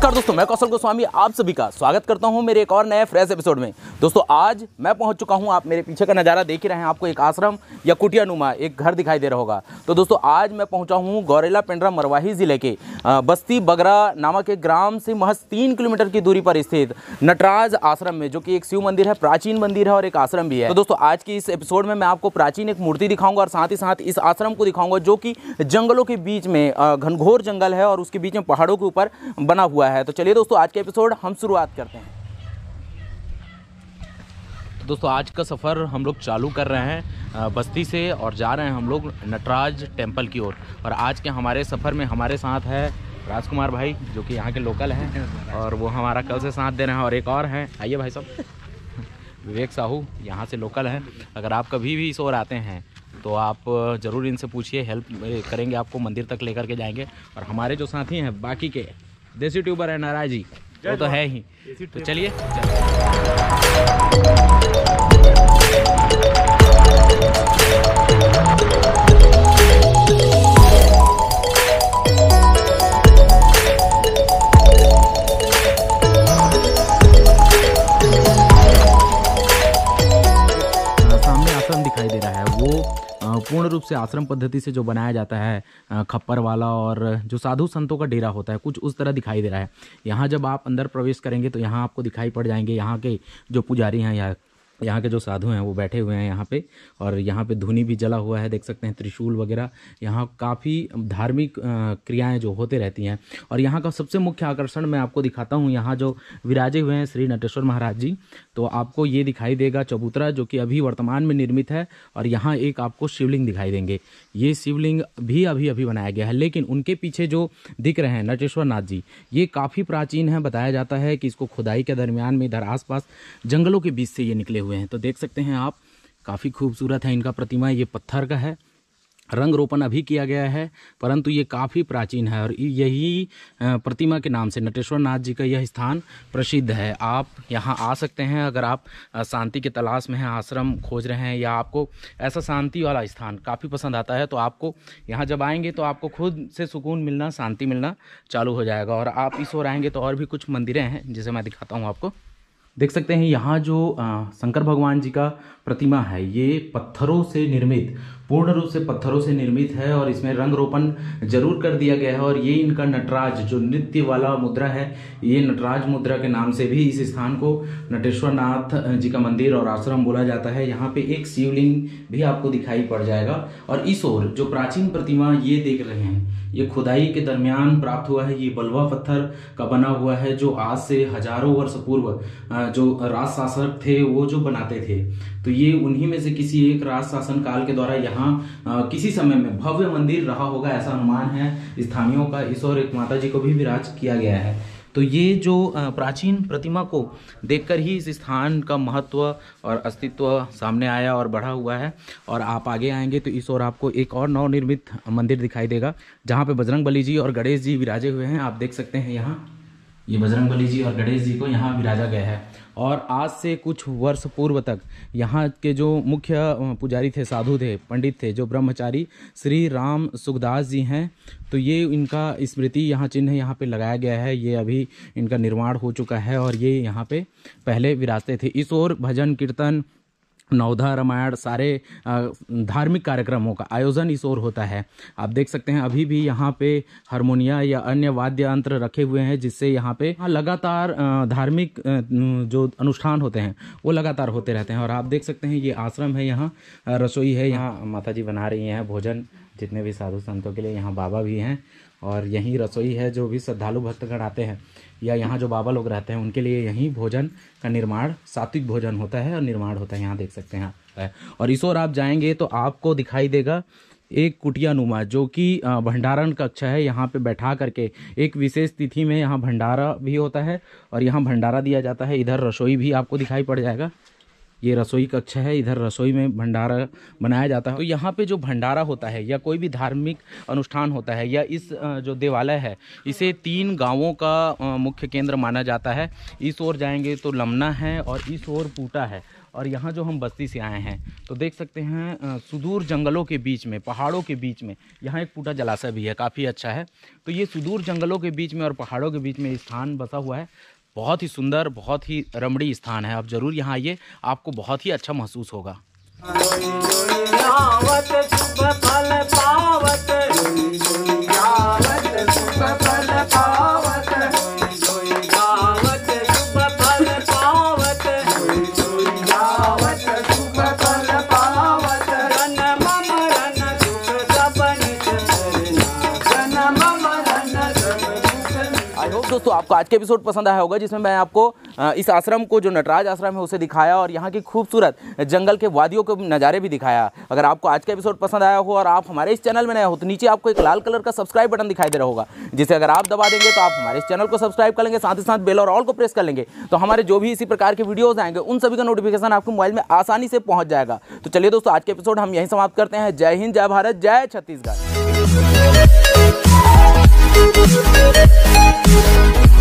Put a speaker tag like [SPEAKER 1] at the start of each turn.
[SPEAKER 1] नमस्कार दोस्तों, मैं कौशल गोस्वामी आप सभी का स्वागत करता हूं मेरे एक और नए फ्रेश एपिसोड में। दोस्तों आज मैं पहुंच चुका हूं, आप मेरे पीछे का नज़ारा देख ही रहे हैं, आपको एक आश्रम या कुटिया नुमा एक घर दिखाई दे रहा होगा। तो दोस्तों आज मैं पहुंचा हूं गौरेला पेंड्रा मरवाही ज़िले के बस्ती बगरा नामक एक ग्राम से महज 3 किलोमीटर की दूरी पर स्थित नटराज आश्रम में, जो कि एक शिव मंदिर है, प्राचीन मंदिर है और एक आश्रम भी है। तो दोस्तों आज की इस एपिसोड में मैं आपको प्राचीन एक मूर्ति दिखाऊंगा और साथ ही साथ इस आश्रम को दिखाऊंगा, जो कि जंगलों के बीच में घनघोर जंगल है और उसके बीच में पहाड़ों के ऊपर बना हुआ है। तो चलिए दोस्तों आज के एपिसोड हम शुरुआत करते हैं। दोस्तों आज का सफ़र हम लोग चालू कर रहे हैं बस्ती से और जा रहे हैं हम लोग नटराज टेम्पल की ओर। और आज के हमारे सफ़र में हमारे साथ है राजकुमार भाई, जो कि यहाँ के लोकल हैं और वो हमारा कल से साथ दे रहे हैं, और एक और हैं, आइए भाई साहब, विवेक साहू, यहाँ से लोकल हैं। अगर आप कभी भी इस ओर आते हैं तो आप ज़रूर इनसे पूछिए, हेल्प करेंगे, आपको मंदिर तक लेकर के जाएंगे। और हमारे जो साथी हैं बाकी के देसी यूट्यूबर है नाराज जी, वो तो है ही। तो चलिए सामने आश्रम दिखाई दे रहा है, वो पूर्ण रूप से आश्रम पद्धति से जो बनाया जाता है, खप्पर वाला, और जो साधु संतों का डेरा होता है, कुछ उस तरह दिखाई दे रहा है। यहाँ जब आप अंदर प्रवेश करेंगे तो यहाँ आपको दिखाई पड़ जाएंगे यहाँ के जो पुजारी हैं, यहाँ के जो साधु हैं वो बैठे हुए हैं यहाँ पे, और यहाँ पे धूनी भी जला हुआ है, देख सकते हैं, त्रिशूल वगैरह। यहाँ काफ़ी धार्मिक क्रियाएं जो होते रहती हैं। और यहाँ का सबसे मुख्य आकर्षण मैं आपको दिखाता हूँ, यहाँ जो विराजे हुए हैं श्री नटेश्वर महाराज जी, तो आपको ये दिखाई देगा चबूतरा, जो कि अभी वर्तमान में निर्मित है। और यहाँ एक आपको शिवलिंग दिखाई देंगे, ये शिवलिंग भी अभी बनाया गया है, लेकिन उनके पीछे जो दिख रहे हैं नटेश्वर नाथ जी, ये काफ़ी प्राचीन है। बताया जाता है कि इसको खुदाई के दरमियान में इधर आसपास जंगलों के बीच से ये निकले हुए हैं। तो देख सकते हैं आप, काफ़ी खूबसूरत है इनका प्रतिमा। ये पत्थर का है, रंग रोपण अभी किया गया है, परंतु ये काफ़ी प्राचीन है। और यही प्रतिमा के नाम से नटेश्वर नाथ जी का यह स्थान प्रसिद्ध है। आप यहाँ आ सकते हैं अगर आप शांति की तलाश में हैं, आश्रम खोज रहे हैं, या आपको ऐसा शांति वाला स्थान काफ़ी पसंद आता है, तो आपको यहाँ जब आएंगे तो आपको खुद से सुकून मिलना, शांति मिलना चालू हो जाएगा। और आप इस ओर आएंगे तो और भी कुछ मंदिरें हैं जिसे मैं दिखाता हूँ आपको। देख सकते हैं यहाँ जो शंकर भगवान जी का प्रतिमा है, ये पत्थरों से निर्मित, पूर्ण रूप से पत्थरों से निर्मित है, और इसमें रंग रोपण जरूर कर दिया गया है। और ये इनका नटराज जो नृत्य वाला मुद्रा है, ये नटराज मुद्रा के नाम से भी इस स्थान को नटेश्वर नाथ जी का मंदिर और आश्रम बोला जाता है। यहाँ पे एक शिवलिंग भी आपको दिखाई पड़ जाएगा। और इस ओर जो प्राचीन प्रतिमा ये देख रहे हैं, ये खुदाई के दरमियान प्राप्त हुआ है। ये बलुआ पत्थर का बना हुआ है, जो आज से हजारों वर्ष पूर्व जो राज शासक थे वो जो बनाते थे। तो ये उन्हीं में से किसी एक राज शासन काल के द्वारा यहाँ किसी समय में भव्य मंदिर रहा होगा, ऐसा अनुमान है स्थानीयों का। इस और एक माता जी को भी विराज किया गया है। तो ये जो प्राचीन प्रतिमा को देखकर ही इस स्थान का महत्व और अस्तित्व सामने आया और बढ़ा हुआ है। और आप आगे आएंगे तो इस ओर आपको एक और नवनिर्मित मंदिर दिखाई देगा, जहाँ पे बजरंगबली जी और गणेश जी विराजे हुए हैं। आप देख सकते हैं यहाँ ये बजरंगबली जी और गणेश जी को यहाँ विराजा गया है। और आज से कुछ वर्ष पूर्व तक यहाँ के जो मुख्य पुजारी थे, साधु थे, पंडित थे, जो ब्रह्मचारी श्री राम सुखदास जी हैं, तो ये इनका स्मृति यहाँ चिन्ह यहाँ पे लगाया गया है। ये अभी इनका निर्माण हो चुका है और ये यहाँ पे पहले विराजते थे। इस ओर भजन कीर्तन, नवधा, रामायण, सारे धार्मिक कार्यक्रमों का आयोजन इस ओर होता है। आप देख सकते हैं अभी भी यहाँ पे हारमोनिया या अन्य वाद्य यंत्र रखे हुए हैं, जिससे यहाँ पे लगातार धार्मिक जो अनुष्ठान होते हैं वो लगातार होते रहते हैं। और आप देख सकते हैं ये आश्रम है, यहाँ रसोई है, यहाँ माता जी बना रही हैं भोजन जितने भी साधु संतों के लिए। यहाँ बाबा भी हैं और यहीं रसोई है, जो भी श्रद्धालु भक्तगण आते हैं या यहाँ जो बाबा लोग रहते हैं उनके लिए यहीं भोजन का निर्माण, सात्विक भोजन होता है और निर्माण होता है। यहाँ देख सकते हैं। और इस ओर आप जाएंगे तो आपको दिखाई देगा एक कुटिया नुमा, जो कि भंडारण कक्ष है। यहाँ पे बैठा करके एक विशेष तिथि में यहाँ भंडारा भी होता है और यहाँ भंडारा दिया जाता है। इधर रसोई भी आपको दिखाई पड़ जाएगा, ये रसोई कक्ष है, इधर रसोई में भंडारा बनाया जाता है। तो यहाँ पे जो भंडारा होता है या कोई भी धार्मिक अनुष्ठान होता है, या इस जो देवालय है, इसे 3 गांवों का मुख्य केंद्र माना जाता है। इस ओर जाएंगे तो लमना है और इस ओर पूटा है। और यहाँ जो हम बस्ती से आए हैं तो देख सकते हैं सुदूर जंगलों के बीच में, पहाड़ों के बीच में यहाँ एक फूटा जलाशय भी है, काफ़ी अच्छा है। तो ये सुदूर जंगलों के बीच में और पहाड़ों के बीच में स्थान बसा हुआ है। बहुत ही सुंदर, बहुत ही रमणीय स्थान है। आप ज़रूर यहाँ आइए, आपको बहुत ही अच्छा महसूस होगा। दोस्तों आपको आज के एपिसोड पसंद आया होगा, जिसमें मैं आपको इस आश्रम को, जो नटराज आश्रम है, उसे दिखाया और यहाँ की खूबसूरत जंगल के वादियों के नज़ारे भी दिखाया। अगर आपको आज का एपिसोड पसंद आया हो और आप हमारे इस चैनल में नए हो तो नीचे आपको एक लाल कलर का सब्सक्राइब बटन दिखाई दे रहा होगा, जिसे अगर आप दबा देंगे तो आप हमारे इस चैनल को सब्सक्राइब कर लेंगे, साथ ही साथ बेल और ऑल को प्रेस कर लेंगे, तो हमारे जो भी इसी प्रकार के वीडियोज़ आएंगे उन सभी का नोटिफिकेशन आपके मोबाइल में आसानी से पहुँच जाएगा। तो चलिए दोस्तों, आज के एपिसोड हम यहीं समाप्त करते हैं। जय हिंद, जय भारत, जय छत्तीसगढ़।